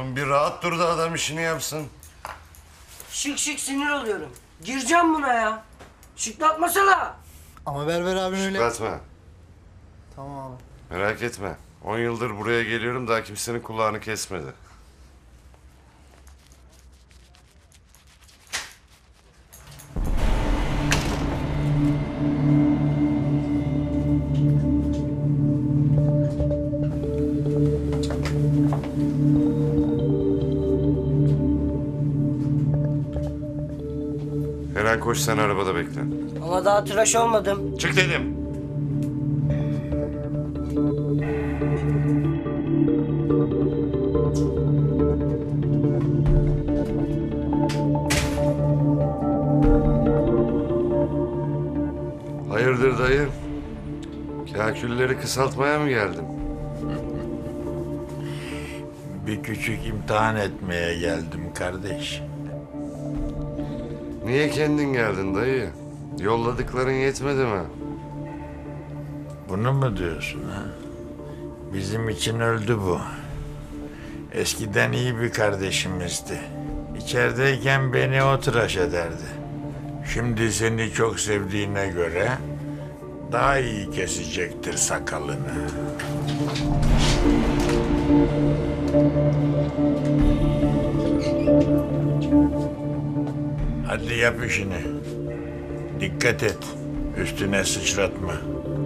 Oğlum bir rahat dur da adam işini yapsın. Şık sinir oluyorum. Gireceğim buna ya. Şıklatmasana. Ama Berber abin öyle... Şıklatma. Tamam abi. Merak etme. 10 yıldır buraya geliyorum, daha kimsenin kulağını kesmedi. Eren koş, sen arabada bekle. Ama daha tıraş olmadım. Çık dedim. Hayırdır dayı? Kakülleri kısaltmaya mı geldim? Bir küçük imtihan etmeye geldim kardeş. Niye kendin geldin dayı? Yolladıkların yetmedi mi? Bunu mu diyorsun ha? Bizim için öldü bu. Eskiden iyi bir kardeşimizdi. İçerideyken beni o tıraş ederdi. Şimdi seni çok sevdiğine göre daha iyi kesecektir sakalını. Hadi yap işini. Dikkat et. Üstüne sıçratma.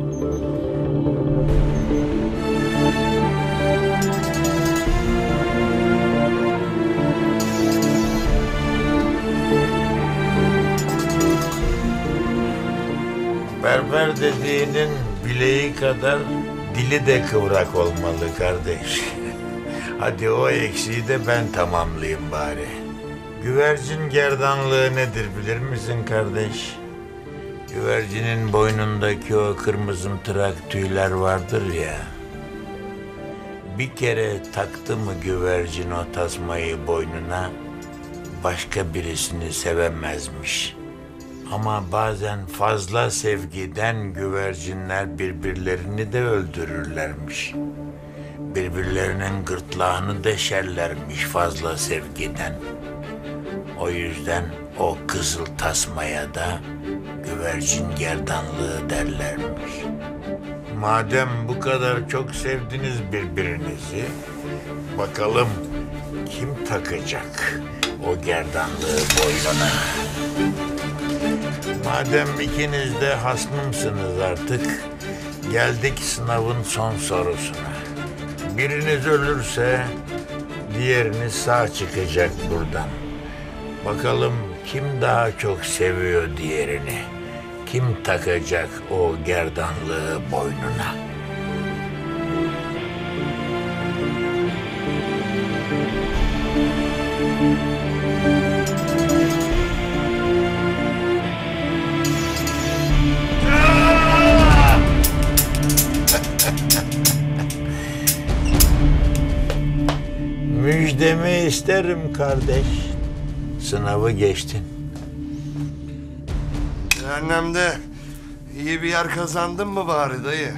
Berber dediğinin bileği kadar dili de kıvrak olmalı kardeş. Hadi o eksiği de ben tamamlayayım bari. Güvercin gerdanlığı nedir bilir misin kardeş? Güvercinin boynundaki o kırmızımtırak tüyler vardır ya. Bir kere taktı mı güvercin o tasmayı boynuna, başka birisini sevemezmiş. Ama bazen fazla sevgiden güvercinler birbirlerini de öldürürlermiş. Birbirlerinin gırtlağını deşerlermiş fazla sevgiden. O yüzden o kızıl tasmaya da güvercin gerdanlığı derlermiş. Madem bu kadar çok sevdiniz birbirinizi, bakalım kim takacak o gerdanlığı boynuna? Madem ikiniz de hasmımsınız artık, geldik sınavın son sorusuna. Biriniz ölürse diğeriniz sağ çıkacak buradan. Bakalım kim daha çok seviyor diğerini? Kim takacak o gerdanlığı boynuna? Müjdemi isterim kardeş. Sınavı geçtin. Cehennemde iyi bir yer kazandın mı bari dayı?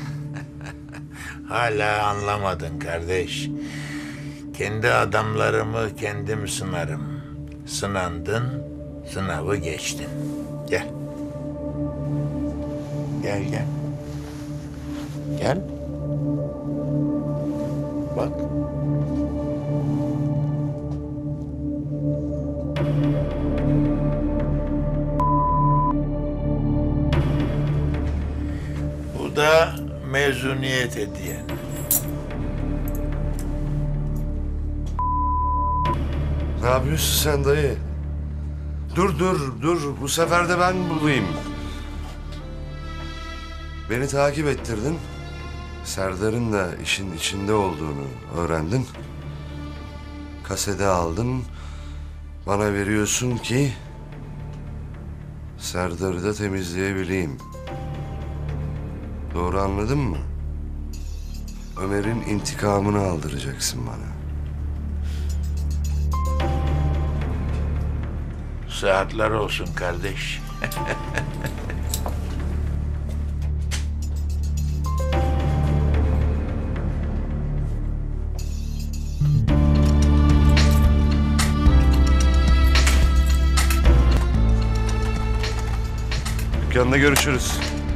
Hala anlamadın kardeş. Kendi adamlarımı kendim sınarım. Sınandın, sınavı geçtin. Gel. Gel. Gel. Bak. Bu da mezuniyet hediyen. Ne yapıyorsun sen dayı? Dur. Bu sefer de ben bulayım. Beni takip ettirdin. Serdar'ın da işin içinde olduğunu öğrendin. Kasede aldın. Bana veriyorsun ki Serdar'ı da temizleyebileyim. Doğru anladın mı? Ömer'in intikamını aldıracaksın bana. Saatler olsun kardeş. Dükkanda görüşürüz.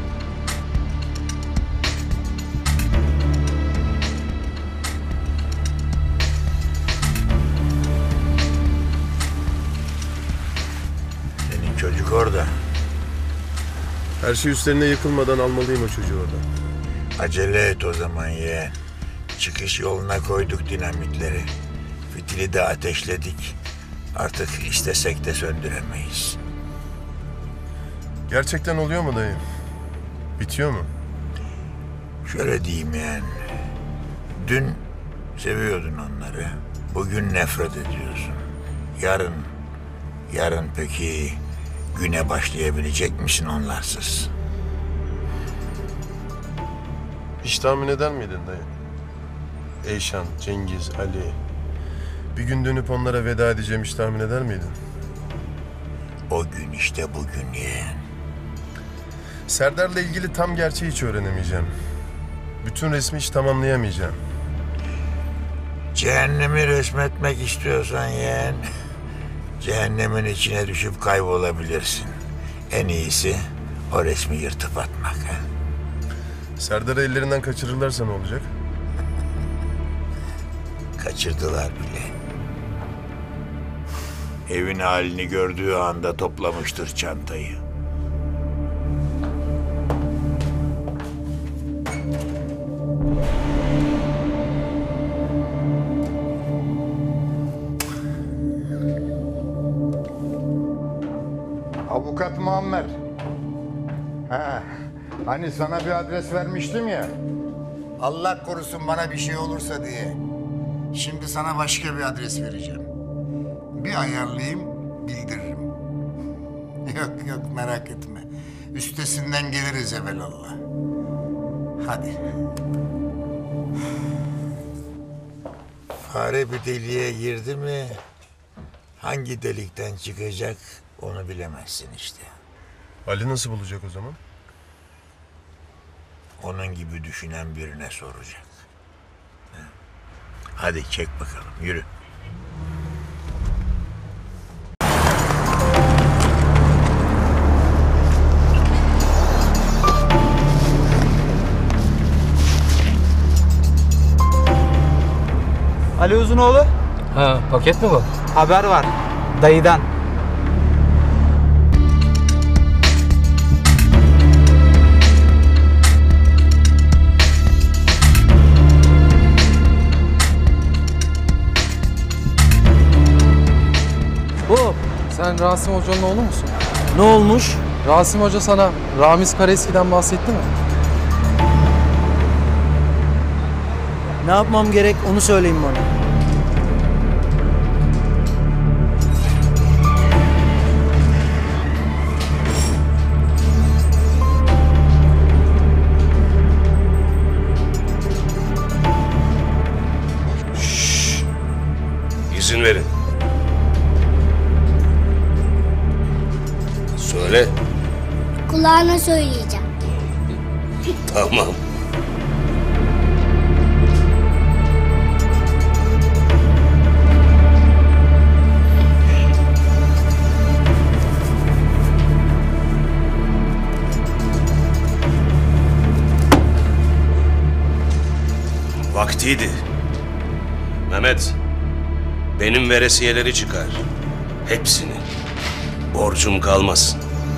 Senin çocuk orada. Her şey üstlerine yıkılmadan almalıyım o çocuğu oradan. Acele et o zaman yeğen. Çıkış yoluna koyduk dinamitleri. Fitili de ateşledik. Artık istesek de söndüremeyiz. Gerçekten oluyor mu dayı? Bitiyor mu? Şöyle diyeyim yeğen. Dün seviyordun onları. Bugün nefret ediyorsun. Yarın peki güne başlayabilecek misin onlarsız? Hiç tahmin eder miydin dayı? Eyşan, Cengiz, Ali. Bir gün dönüp onlara veda edeceğim hiç tahmin eder miydin? O gün işte bugün yeğen. Serdar'la ilgili tam gerçeği hiç öğrenemeyeceğim. Bütün resmi hiç tamamlayamayacağım. Cehennemi resmetmek istiyorsan yeğen, cehennemin içine düşüp kaybolabilirsin. En iyisi o resmi yırtıp atmak. Ha? Serdar'ı ellerinden kaçırırlarsa ne olacak? Kaçırdılar bile. Evin halini gördüğü anda toplamıştır çantayı. Avukat Muammer. Ha, hani sana bir adres vermiştim ya. Allah korusun bana bir şey olursa diye. Şimdi sana başka bir adres vereceğim. Bir ayarlayayım, bildiririm. Yok merak etme. Üstesinden geliriz evelallah. Hadi. Fare bir deliğe girdi mi hangi delikten çıkacak onu bilemezsin işte. Ali nasıl bulacak o zaman? Onun gibi düşünen birine soracak. Hadi çek bakalım, yürü. Ali Uzunoğlu, Ha, paket mi bu? haber var. Dayıdan. Bu. Sen Rasim Hoca'nın oğlu musun? Ne olmuş? Rasim Hoca sana Ramiz Karaeski'den bahsetti mi? Ne yapmam gerek onu söyleyin bana. İzin verin. Söyle. Kulağına söyleyeceğim. Tamam. Vaktiydi. Mehmet, benim veresiyeleri çıkar. Hepsini. Borcum kalmaz.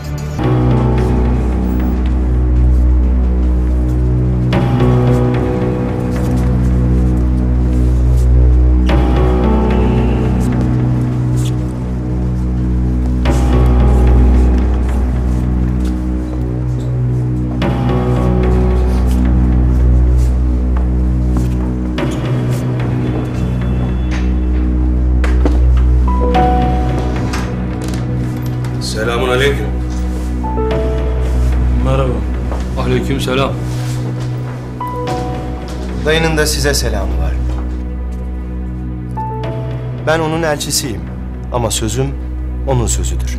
Selamun aleyküm. Merhaba. Aleyküm selam. Dayının da size selamı var. Ben onun elçisiyim ama sözüm onun sözüdür.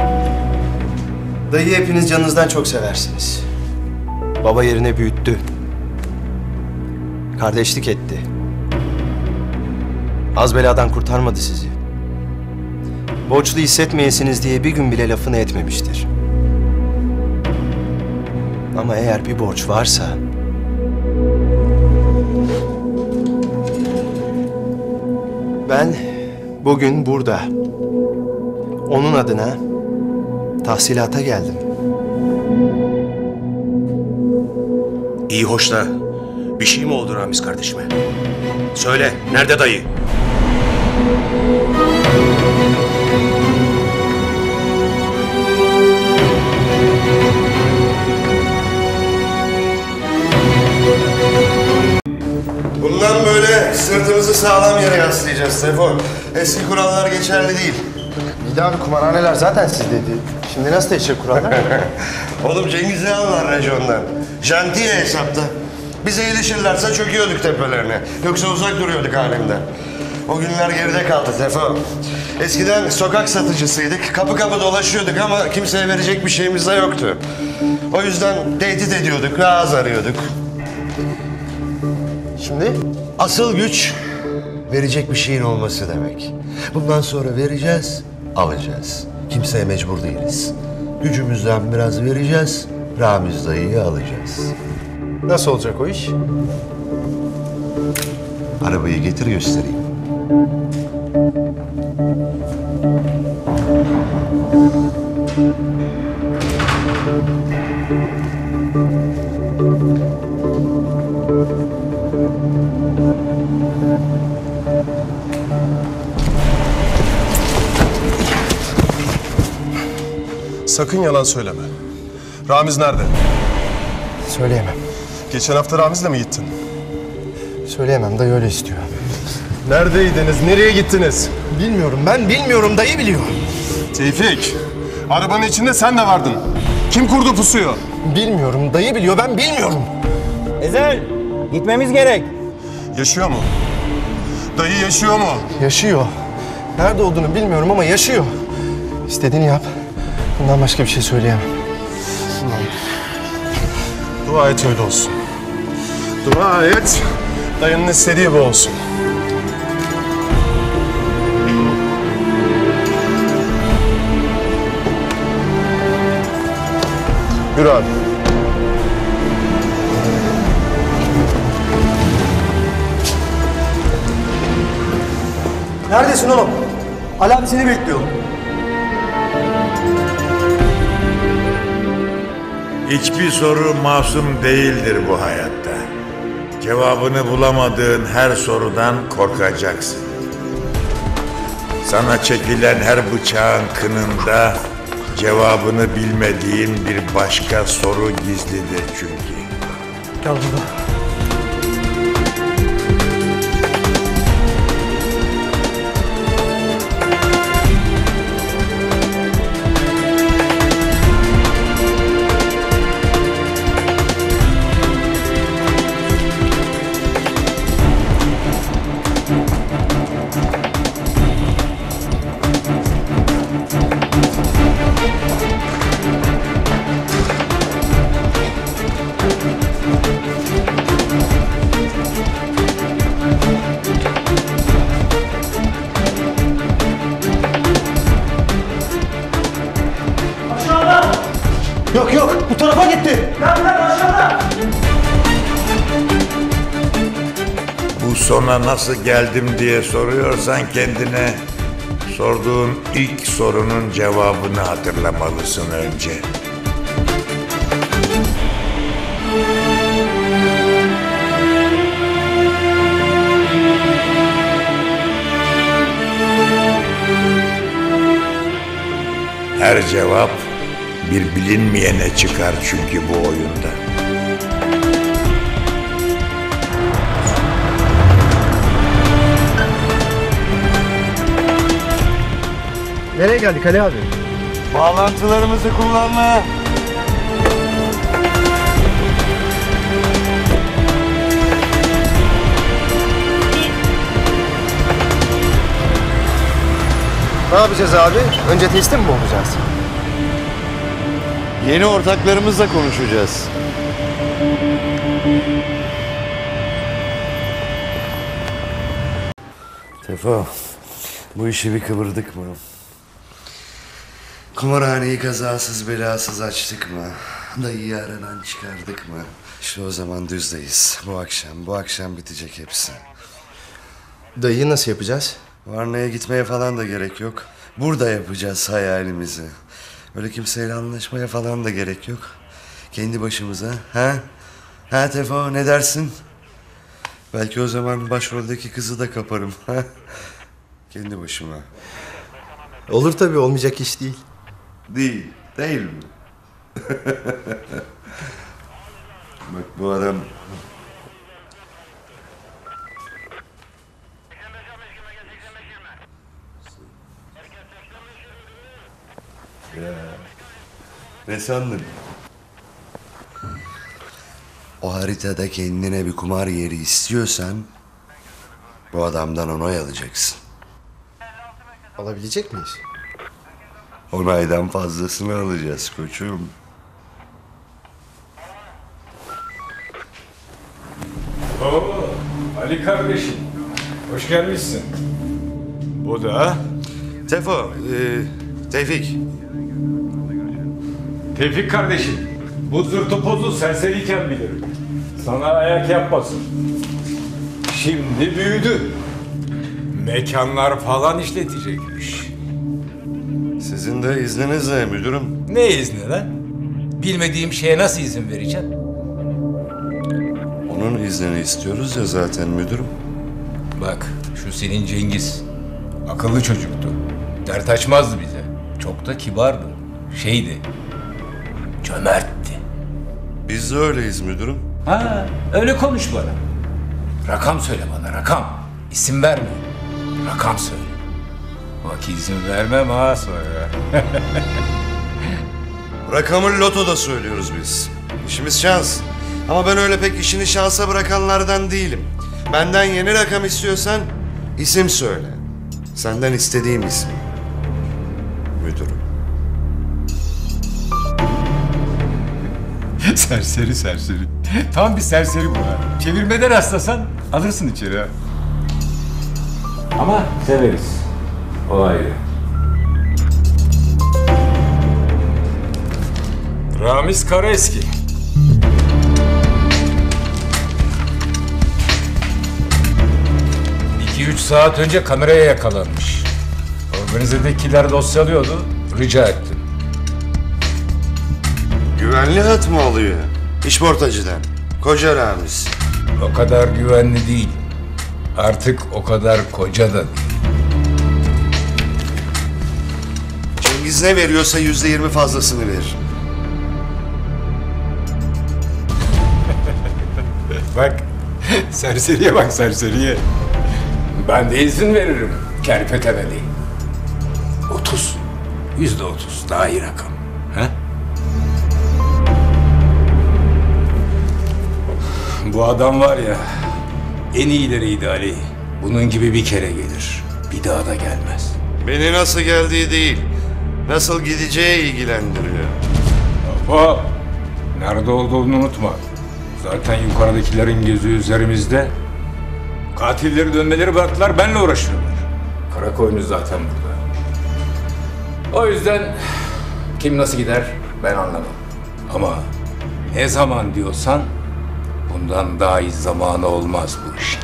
Dayı hepiniz canınızdan çok seversiniz. Baba yerine büyüttü. Kardeşlik etti. Az beladan kurtarmadı sizi. Borçlu hissetmeyesiniz diye bir gün bile lafını etmemiştir. Ama eğer bir borç varsa... Ben bugün burada onun adına tahsilata geldim. İyi hoş da bir şey mi oldu Ramiz kardeşime? Söyle, nerede dayı? Bundan böyle sırtımızı sağlam yere yaslayacağız Tefo. Eski kurallar geçerli değil. Bir daha kumarhaneler zaten sizdeydi. Şimdi nasıl değişecek kurallar? Oğlum Cengiz'i alırlar racondan. Jantiye hesapta. Bize ilişirlerse çöküyorduk tepelerine. Yoksa uzak duruyorduk halimden. O günler geride kaldı Tefo. Eskiden sokak satıcısıydık. Kapı kapı dolaşıyorduk ama kimseye verecek bir şeyimiz de yoktu. O yüzden tehdit ediyorduk, ağız arıyorduk. Şimdi? Asıl güç verecek bir şeyin olması demek. Bundan sonra vereceğiz, alacağız. Kimseye mecbur değiliz. Gücümüzden biraz vereceğiz, Ramiz dayıyı alacağız. Nasıl olacak o iş? Arabayı getir göstereyim. Sakın yalan söyleme. Ramiz nerede? Söyleyemem. Geçen hafta Ramiz'le mi gittin? Söyleyemem, dayı öyle istiyor. Neredeydiniz? Nereye gittiniz? Bilmiyorum, ben bilmiyorum, dayı biliyor. Tevfik, arabanın içinde sen de vardın. Kim kurdu pusuyu? Bilmiyorum, dayı biliyor, ben bilmiyorum. Ezel, gitmemiz gerek. Yaşıyor mu? Dayı yaşıyor mu? Yaşıyor. Nerede olduğunu bilmiyorum ama yaşıyor. İstediğini yap. Bundan başka bir şey söyleyemem. Dua et öyle olsun. Dua et, dayının istediği bu olsun. Yürü abi. Neredesin oğlum? Ali abi seni bekliyor. Hiçbir soru masum değildir bu hayatta. Cevabını bulamadığın her sorudan korkacaksın. Sana çekilen her bıçağın kınında cevabını bilmediğin bir başka soru gizlidir çünkü. Gel burada. Yok yok, bu tarafa gitti. Bu sona nasıl geldim diye soruyorsan kendine sorduğun ilk sorunun cevabını hatırlamalısın önce. Her cevap bir bilinmeyene çıkar çünkü bu oyunda. Nereye geldik Ali abi? Bağlantılarımızı kullanmaya. Ne yapacağız abi? Önce teslim mi olacağız? Yeni ortaklarımızla konuşacağız. Tefo, bu işi bir kıvırdık mı? Kumarhaneyi kazasız belasız açtık mı? Dayıyı aradan çıkardık mı? İşte o zaman düzdeyiz. Bu akşam bitecek hepsi. Dayıyı nasıl yapacağız? Varna'ya gitmeye falan da gerek yok. Burada yapacağız hayalimizi. Öyle kimseyle anlaşmaya falan da gerek yok. Kendi başımıza, ha? Ha Tefo, ne dersin? Belki o zaman başroldeki kızı da kaparım, ha? Kendi başıma. Olur tabii, olmayacak iş değil. Değil mi? Bak bu adam... Ya, ne sandın? O haritada kendine bir kumar yeri istiyorsan... bu adamdan onay alacaksın. Alabilecek miyiz? Onaydan fazlasını alacağız koçum. Oo, Ali kardeşim. Hoş gelmişsin. Bu da Tefo, Tevfik. Tevfik kardeşim. Bu zırtı pozu serseriyken bilirim. Sana ayak yapmasın. Şimdi büyüdü. Mekanlar falan işletecekmiş. Sizin de izninizle müdürüm. Ne izni lan? Bilmediğim şeye nasıl izin vereceğim? Onun iznini istiyoruz ya zaten müdürüm. Bak şu senin Cengiz. Akıllı çocuktu. Dert açmazdı bize. Çok da kibardı. Şeydi. Cömertti. Biz de öyleyiz müdürüm. Ha, öyle konuş bana. Rakam söyle bana, rakam. İsim verme. Rakam söyle. Bak izin vermem ha sonra. Rakamı lotoda söylüyoruz biz. İşimiz şans. Ama ben öyle pek işini şansa bırakanlardan değilim. Benden yeni rakam istiyorsan isim söyle. Senden istediğim isim. Müdürüm. Serseri. Tam bir serseri bu ha. Çevirmeden rastlasan alırsın içeri ha. Ama severiz. O ayrı. Ramiz Karaeski. ...2-3 saat önce kameraya yakalanmış. Organizedekiler dosyalıyordu. Rica ettim. Güvenli hat mı alıyor? İşportacıdan. Koca Ramiz. O kadar güvenli değil. Artık o kadar koca da değil. Cengiz ne veriyorsa %20 fazlasını verir. Bak, serseriye bak serseriye. Ben de izin veririm kerpetemeli. 30, %30 daha iyi rakam. He? Bu adam var ya, en iyileriydi Ali. Bunun gibi bir kere gelir, bir daha da gelmez. Beni nasıl geldiği değil, nasıl gideceği ilgilendiriyor. Hop, nerede olduğunu unutma. Zaten yukarıdakilerin gözü üzerimizde. Katilleri dönmeleri bıraktılar, benimle uğraşıyorlar. Karakoyunu zaten burada. O yüzden kim nasıl gider ben anlamam. Ama ne zaman diyorsan bundan daha iyi zamanı olmaz bu işin.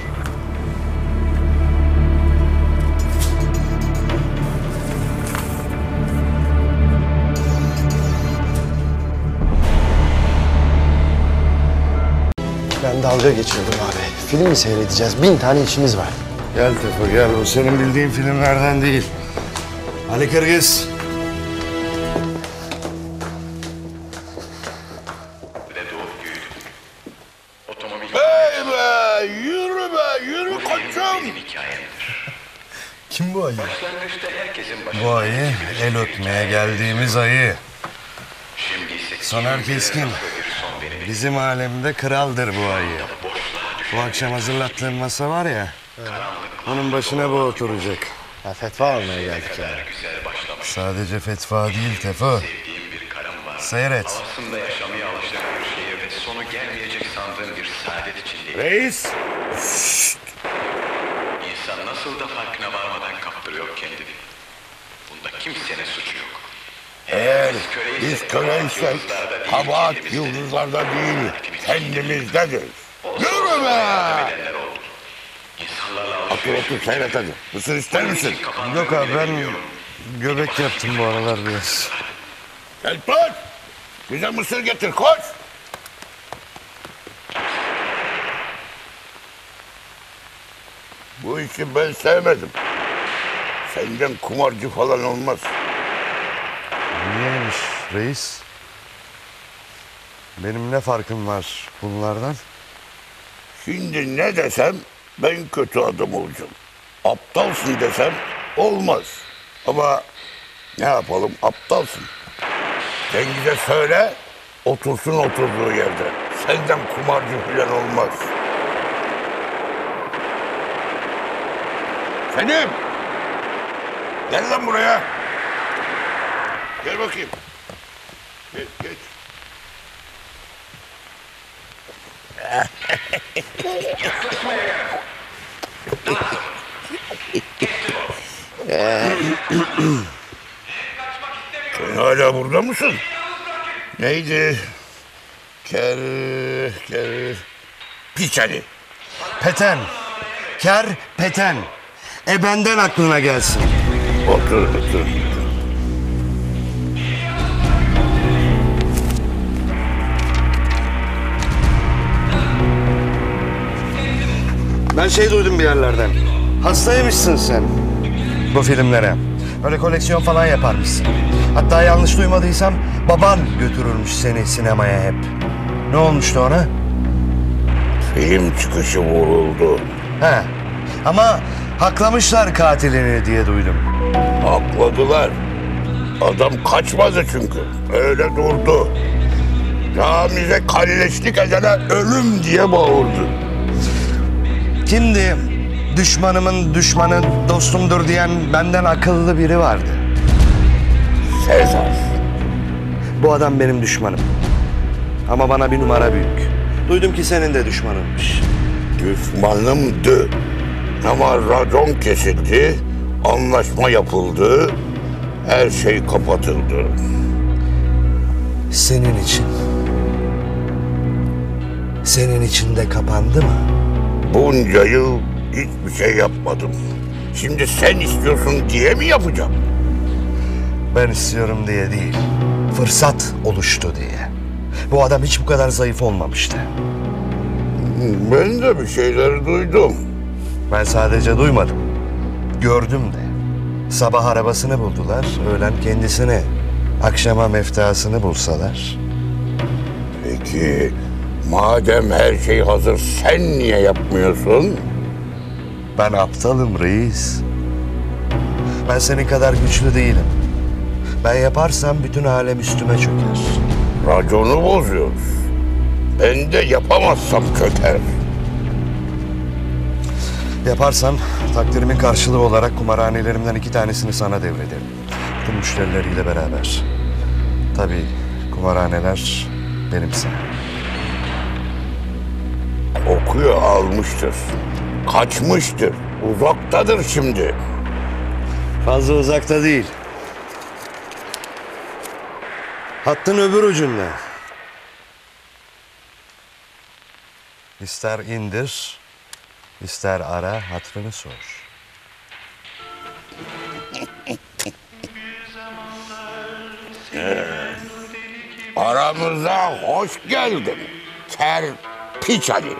Ben dalga geçiyordum abi. Film mi seyredeceğiz? 1000 tane işimiz var. Gel Tefo gel, o senin bildiğin filmlerden değil. Ali Kırgız. Hey be! Yürü koçum! Kim bu ayı? Bu ayı el öpmeye geldiğimiz ayı. Soner Keskin. Bizim alemde kraldır bu ayı. Bu akşam hazırlattığım masa var ya, onun başına bu oturacak. Ya fetva almaya geldik yani. Sadece fetva değil Tefo. Seyret. Reis! İnsan nasıl da farkına varmadan kaptırıyor kendini. Bunda kimsenin suçu yok. Eğer biz köleysek Kabahat yıldızlarda değil, kendimizdedir. Yürü be! Otur seyret hadi. Mısır ister misin? Yok abi ben göbek yaptım bu aralar biraz. Gel tut! Bize mısır getir, koş! Bu işi ben sevmedim. Senden kumarcı falan olmaz. Niyeymiş reis? Benim ne farkım var bunlardan? Şimdi ne desem ben kötü adam olacağım. Aptalsın desem olmaz. Ama ne yapalım, aptalsın. Cengiz'e söyle, otursun oturduğu yerde. Senden kumarcı falan olmaz. Selim! Gel lan buraya. Gel bakayım. Geç. Sen hala burada mısın? Neydi? Piç Ali. Peten. Ker peten. Benden aklına gelsin. Otur. Ben duydum bir yerlerden. Hastaymışsın sen. Bu filmlere. Öyle koleksiyon falan yaparmışsın. Hatta yanlış duymadıysam baban götürürmüş seni sinemaya hep. Ne olmuştu ona? Film çıkışı vuruldu. He. Ama haklamışlar katilini diye duydum. Hakladılar. Adam kaçmadı çünkü. Öyle durdu. Ramiz'e kalleşlik edene ölüm diye bağırdı. Kimdi? Düşmanımın düşmanı dostumdur diyen benden akıllı biri vardı. Sezar. Bu adam benim düşmanım. Ama bana bir numara büyük. Duydum ki senin de düşmanınmış. Düşmanımdı. Ama racon kesildi, anlaşma yapıldı, her şey kapatıldı. Senin için. Senin için de kapandı mı? Bunca yıl hiçbir şey yapmadım. Şimdi sen istiyorsun diye mi yapacağım? Ben istiyorum diye değil, fırsat oluştu diye. Bu adam hiç bu kadar zayıf olmamıştı. Ben de bir şeyler duydum. Ben sadece duymadım, gördüm de. Sabah arabasını buldular, öğlen kendisini. Akşama meftasını bulsalar. Peki, madem her şey hazır, sen niye yapmıyorsun? Ben aptalım reis. Ben senin kadar güçlü değilim. Ben yaparsam bütün alem üstüme çöker. Raconu bozuyoruz. Ben de yapamazsam çöker. Yaparsam takdirimin karşılığı olarak kumarhanelerimden 2 tanesini sana devrederim. Bütün müşterileriyle beraber. Tabii kumarhaneler benimse. Kokuyu almıştır. Kaçmıştır. Uzaktadır şimdi. Fazla uzakta değil. Hattın öbür ucunda. İster indir, ister ara, hatırını sor. Aramıza hoş geldin. Ker piç Ali.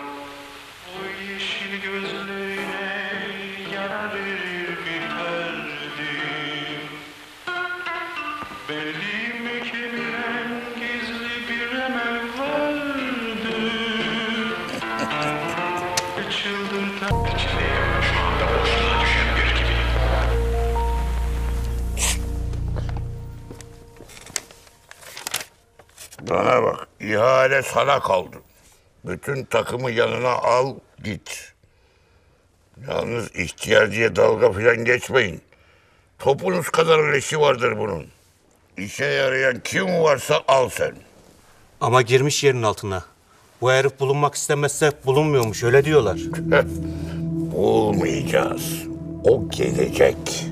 Bana bak, ihale sana kaldı. Bütün takımı yanına al, git. Yalnız ihtiyar diye dalga falan geçmeyin. Topunuz kadar leşi vardır bunun. İşe yarayan kim varsa al sen. Ama girmiş yerin altına. Bu herif bulunmak istemezse bulunmuyormuş, öyle diyorlar. Bulmayacağız. O gelecek.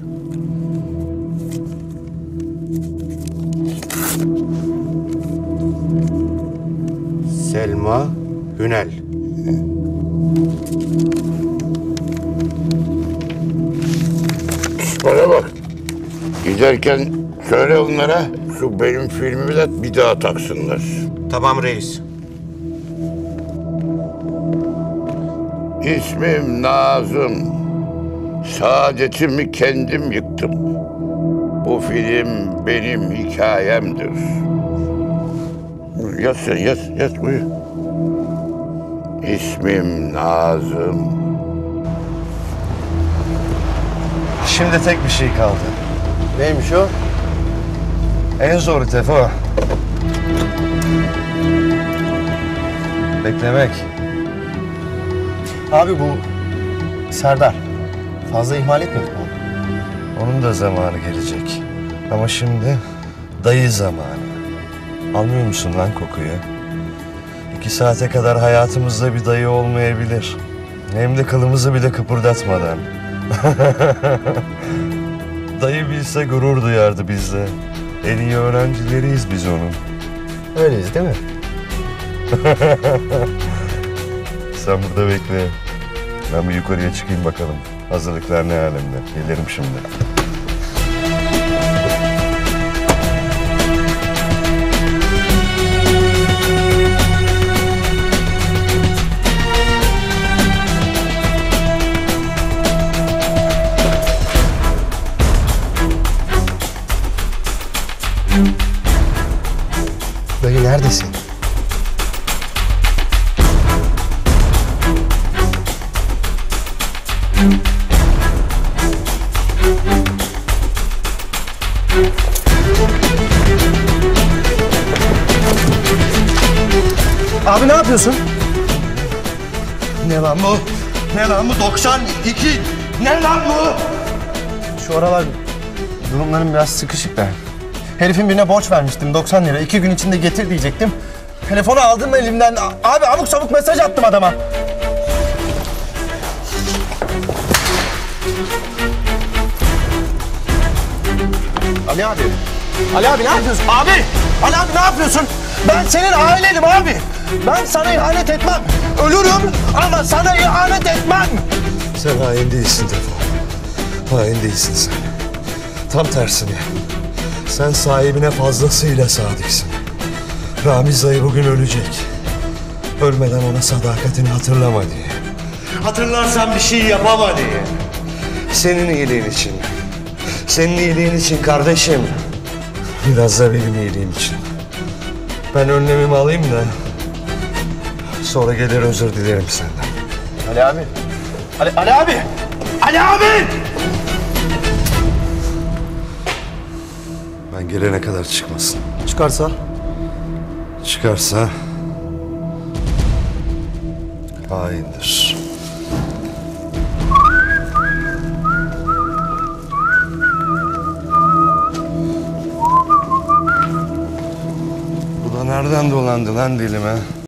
Hünel. Bana bak. Giderken söyle onlara şu benim filmimi de bir daha taksınlar. Tamam reis. İsmim Nazım. Saadetimi kendim yıktım. Bu film benim hikayemdir. Yat sen, yat uyu. İsmim Nazım. Şimdi tek bir şey kaldı. Neymiş o? En zoru Tefo. Beklemek. Abi bu Serdar. Fazla ihmal etmedik mi onu? Onun da zamanı gelecek. Ama şimdi dayı zamanı. Almıyor musun lan kokuyu? 2 saate kadar hayatımızda bir dayı olmayabilir. Hem de kılımızı bile kıpırdatmadan. Dayı bilse gurur duyardı bizle. En iyi öğrencileriyiz biz onun. Öyleyiz değil mi? Sen burada bekle. Ben bir yukarıya çıkayım bakalım. Hazırlıklar ne alemde. Gelirim şimdi. Dayı neredesin? Abi ne yapıyorsun? Ne lan bu? Ne lan bu? 92! Ne lan bu? Şu aralar durumlarım biraz sıkışık da. Herifin birine borç vermiştim 90 lira. 2 gün içinde getir diyecektim. Telefonu aldım elimden. Abi abuk sabuk mesaj attım adama. Ali abi. Ali abi ne yapıyorsun? Abi! Ali abi ne yapıyorsun? Ben senin ailenim abi. Ben sana ihanet etmem. Ölürüm ama sana ihanet etmem. Sen hain değilsin Tefo. Hain değilsin sen. Tam tersine. Sen sahibine fazlasıyla sadıksın. Ramiz dayı bugün ölecek. Ölmeden ona sadakatini hatırlama diye. Hatırlarsan bir şey yapama diye. Senin iyiliğin için. Senin iyiliğin için kardeşim. Biraz da benim iyiliğim için. Ben önlemimi alayım da sonra gelir özür dilerim senden. Ali abi. Ali abi. Ali abi! Ben gelene kadar çıkmasın. Çıkarsa? Çıkarsa haindir. Bu da nereden dolandı lan dilime?